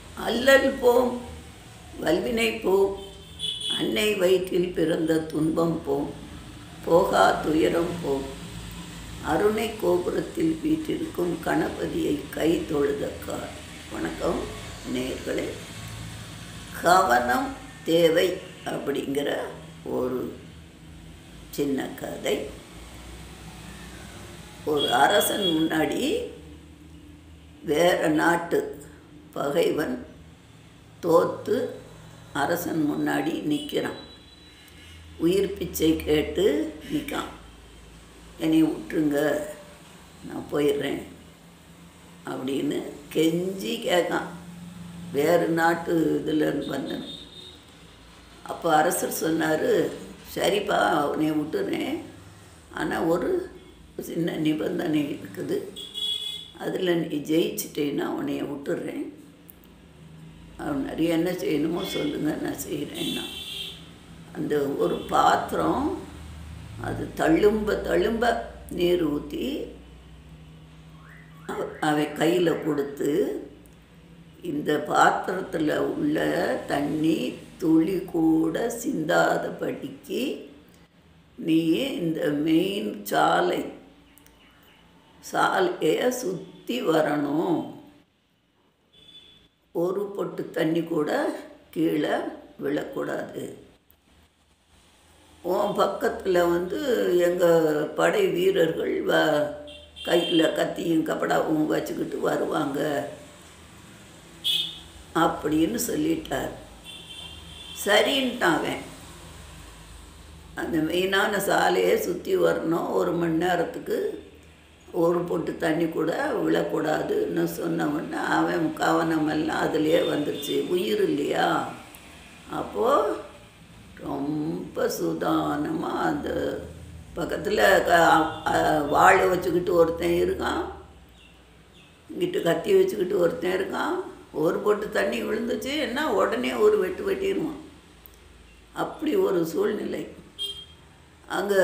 அல்லல் போம் வல்வினை போம் அன்னை வயிற்றில் பிறந்த துன்பம் போம் போகா துயரம் போம் அருணை கோபுரத்தில் வீற்றிருக்கும் கணபதியை கை தொழுதக்கார். வணக்கம் நேயர்களே. கவனம் தேவை அப்படிங்கிற ஒரு சின்ன கதை. ஒரு அரசன் முன்னாடி வேற நாட்டு பகைவன் தோற்று அரசன் முன்னாடி நிற்கிறான். உயிர் பிச்சை கேட்டு நிற்கான். என்னை விட்டுருங்க, நான் போயிடுறேன் அப்படின்னு கெஞ்சி கேட்கான். வேறு நாட்டு இதில் வந்தேன். அப்போ அரசர் சொன்னார், சரிப்பா அவனை விட்டுறேன், ஆனால் ஒரு சின்ன நிபந்தனை இருக்குது, அதில் நீ ஜெயிச்சிட்டேன்னா உன்னைய விட்டுடுறேன். அவன் நிறைய என்ன செய்யணுமோ சொல்லுங்கள், நான் செய்கிறேன்னா. அந்த ஒரு பாத்திரம் அது தழும்ப நீர் ஊற்றி அவன் கையில் கொடுத்து, இந்த பாத்திரத்தில் உள்ள தண்ணி துளி கூட சிந்தாதபடிக்கு நீ இந்த மெயின் சாலையை சுற்றி வரணும். ஒரு பொட்டு தண்ணி கூட கீழே விழக்கூடாது. உன் பக்கத்தில் எங்கள் படை வீரர்கள் கையில் கத்தியும் கப்படாவும் வச்சுக்கிட்டு வருவாங்க அப்படின்னு சொல்லிட்டார். சரின்ட்டான் அவன். அந்த மெயினான சாலையை சுற்றி வரணும், 1 மணி நேரத்துக்கு ஒரு பொட்டு தண்ணி கூட விழக்கூடாதுன்னு சொன்னவொன்னே அவன் கவனமெல்லாம் அதிலே வந்துருச்சு. உயிர் இல்லையா? அப்போது ரொம்ப சுதானமாக அந்த பக்கத்தில் வாழை வச்சுக்கிட்டு ஒருத்தன் இருக்கான், இங்கிட்டு கத்தி வச்சுக்கிட்டு ஒருத்தன் இருக்கான். ஒரு பொட்டு தண்ணி விழுந்துச்சு என்ன உடனே ஒரு வெட்டிடுவான். அப்படி ஒரு சூழ்நிலை. அங்கே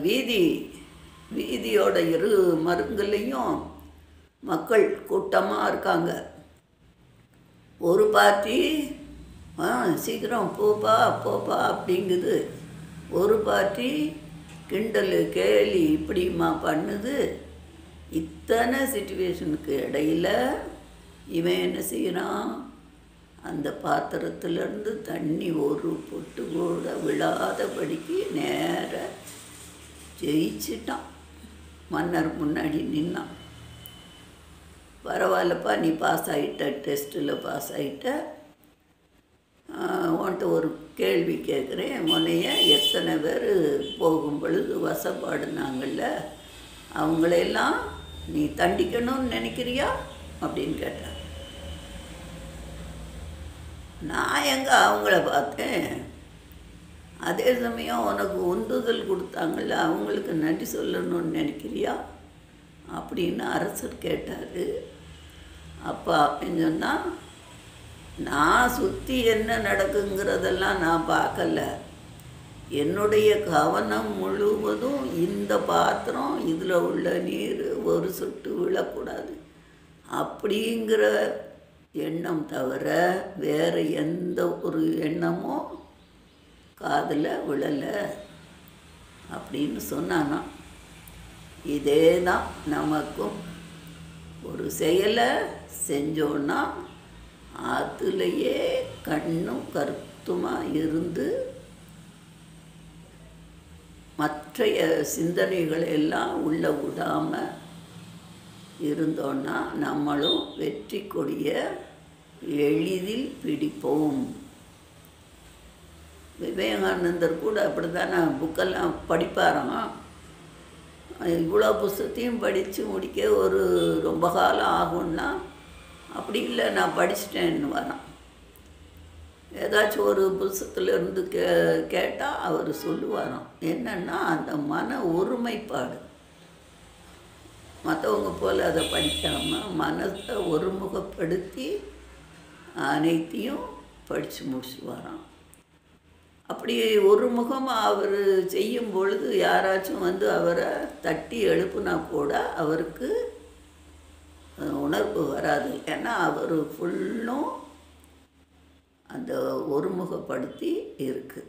வீதியோட இரு மருங்குலையும் மக்கள் கூட்டமாக இருக்காங்க. ஒரு பார்ட்டி சீக்கிரம் போப்பா அப்படிங்குது. ஒரு பார்ட்டி கிண்டல் கேலி இப்படிமா பண்ணுது. இத்தனை சிச்சுவேஷனுக்கு இடையில் இவன் என்ன செய்கிறான்? அந்த பாத்திரத்துலேருந்து தண்ணி ஒரு பொட்டு கூட விழாதபடிக்கு நேர ஜெயிச்சிட்டான். மன்னர் முன்னாடி நின்னான். பரவாயில்லப்பா, நீ பாஸ் ஆகிட்ட, டெஸ்ட்டில் பாஸ் ஆகிட்ட. உன்கிட்ட ஒரு கேள்வி கேட்குறேன். முன்னைய எத்தனை பேர் போகும் பொழுது வசப்பாடுனாங்கள்ல, அவங்களையெல்லாம் நீ தண்டிக்கணும்னு நினைக்கிறியா அப்படின்னு கேட்டார். நான் எங்கே அவங்கள பார்த்தேன்? அதே சமயம் உனக்கு உந்துதல் கொடுத்தாங்கள்ல, அவங்களுக்கு நன்றி சொல்லணும்னு நினைக்கிறியா அப்படின்னு அரசர் கேட்டார். அப்போ அப்படின்னு சொன்னால், நான் சுற்றி என்ன நடக்குங்கிறதெல்லாம் நான் பார்க்கல. என்னுடைய கவனம் முழுவதும் இந்த பாத்திரம், இதில் உள்ள நீர் ஒரு சொட்டு விழக்கூடாது அப்படிங்கிற எண்ணம் தவிர வேறு எந்த ஒரு எண்ணமும் காதில் விழலை அப்படின்னு சொன்னானா. இதே தான் நமக்கும். ஒரு செயலை செஞ்சோன்னா அதுலேயே கண்ணும் கருத்துமாக இருந்து மற்றைய சிந்தனைகளை எல்லாம் உள்ள விடாமல் இருந்தோன்னா நம்மளும் வெற்றி கொடியை எளிதில் பிடிப்போம். விவேகானந்தர் கூட அப்படி தானே புக்கெல்லாம் படிப்பாராம். இவ்வளோ புஸ்தத்தையும் படித்து முடிக்க ரொம்ப காலம் ஆகும்னா, அப்படி இல்லை நான் படிச்சிட்டேன்னு வரான். ஏதாச்சும் ஒரு புஸ்தகத்திலேருந்து கேட்டால் அவர் சொல்லுவாராம். என்னென்னா, அந்த மன ஒருமைப்பாடு. மற்றவங்க போல் அதை படிக்காமல் மனத்தை ஒருமுகப்படுத்தி அனைத்தையும் படித்து முடிச்சுட்டு அப்படி ஒரு முகமாக அவர் செய்யும் பொழுது யாராச்சும் அவரை தட்டி எழுப்புனா கூட அவருக்கு உணர்வு வராது. ஏன்னா அவர் ஃபுல்லும் அந்த ஒருமுகப்படுத்தி இருக்குது.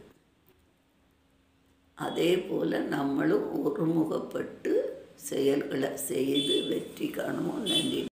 அதே போல் நம்மளும் ஒருமுகப்பட்டு செயல்களை செய்து வெற்றி காணுவோம். நன்றி.